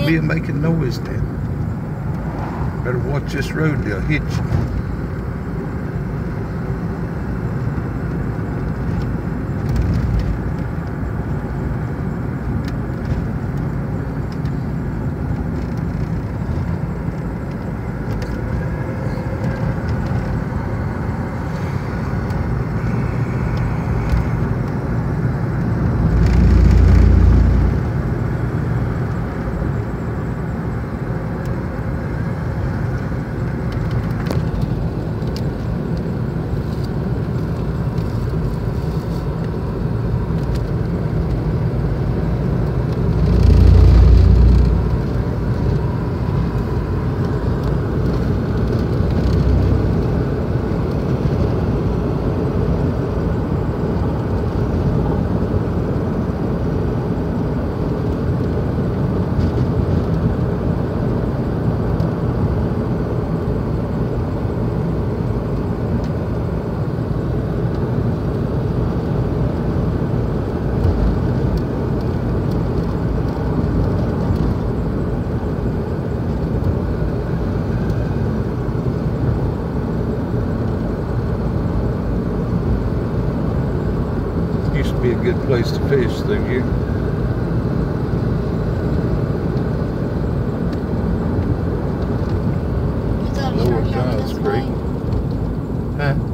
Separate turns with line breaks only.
be making noise then. Better watch this road, they'll hit you. Used to be a good place to fish through here. Lower Giles Creek. Huh?